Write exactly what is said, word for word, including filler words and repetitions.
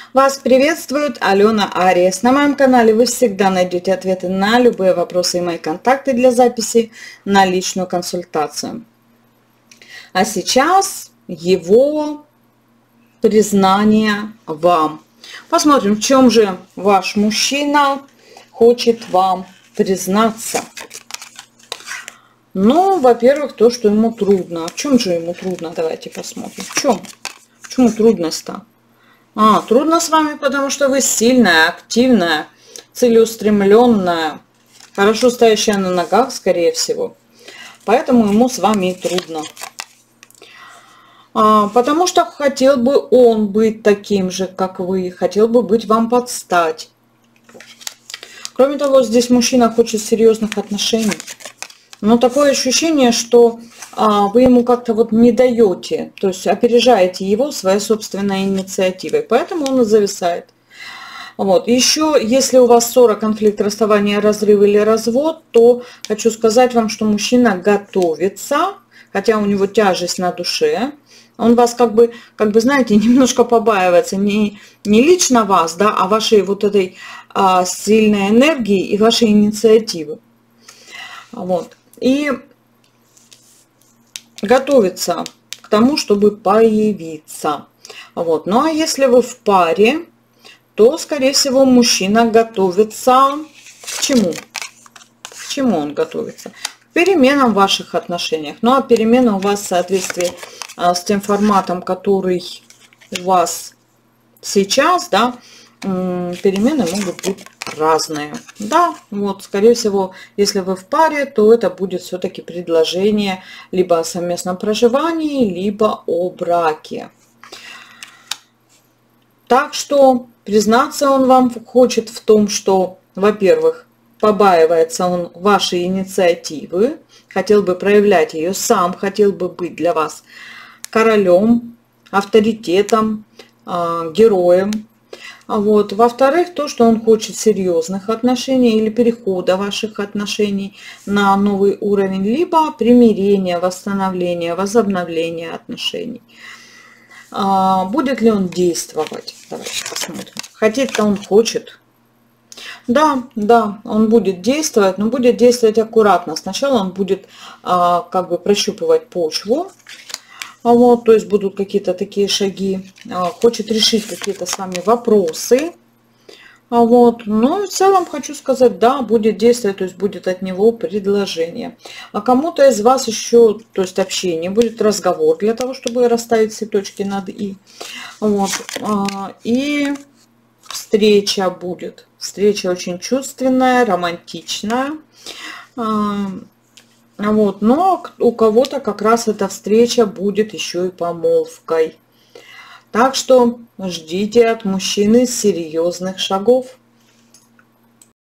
Вас приветствует Алена Ариес. На моем канале вы всегда найдете ответы на любые вопросы и мои контакты для записи на личную консультацию. А сейчас его признание вам. Посмотрим, в чем же ваш мужчина хочет вам признаться. Ну, во-первых, то, что ему трудно. В чем же ему трудно? Давайте посмотрим. В чем? В чем трудность-то? А, трудно с вами, потому что вы сильная, активная, целеустремленная, хорошо стоящая на ногах, скорее всего. Поэтому ему с вами и трудно. А, потому что хотел бы он быть таким же, как вы, хотел бы быть вам под стать. Кроме того, здесь мужчина хочет серьезных отношений. Но такое ощущение, что а, вы ему как-то вот не даете, то есть опережаете его своей собственной инициативой, поэтому он и зависает. Вот. Еще, если у вас ссора, конфликт, расставание, разрыв или развод, то хочу сказать вам, что мужчина готовится, хотя у него тяжесть на душе, он вас как бы, как бы знаете, немножко побаивается, не, не лично вас, да, а вашей вот этой а, сильной энергии и вашей инициативы. Вот. И готовится к тому, чтобы появиться. Вот. Ну а если вы в паре, то, скорее всего, мужчина готовится к чему? К чему он готовится? К переменам в ваших отношениях. Ну а перемены у вас в соответствии а, с тем форматом, который у вас сейчас, да, перемены могут быть разные. Да, вот, скорее всего, если вы в паре, то это будет все-таки предложение либо о совместном проживании, либо о браке. Так что признаться он вам хочет в том, что, во-первых, побаивается он вашей инициативы, хотел бы проявлять ее сам, хотел бы быть для вас королем, авторитетом, героем. Вот. Во-вторых, то, что он хочет серьезных отношений или перехода ваших отношений на новый уровень, либо примирения, восстановления, возобновления отношений. А, будет ли он действовать? Давайте посмотрим. Хотеть-то он хочет. Да, да, он будет действовать, но будет действовать аккуратно. Сначала он будет а, как бы прощупывать почву. А вот, то есть будут какие-то такие шаги, хочет решить какие-то с вами вопросы. А вот, но в целом хочу сказать, да, будет действовать, то есть будет от него предложение. А кому-то из вас еще, то есть общение, будет разговор для того, чтобы расставить все точки над «и». Вот, и встреча будет. Встреча очень чувственная, романтичная. Вот, но у кого-то как раз эта встреча будет еще и помолвкой. Так что ждите от мужчины серьезных шагов.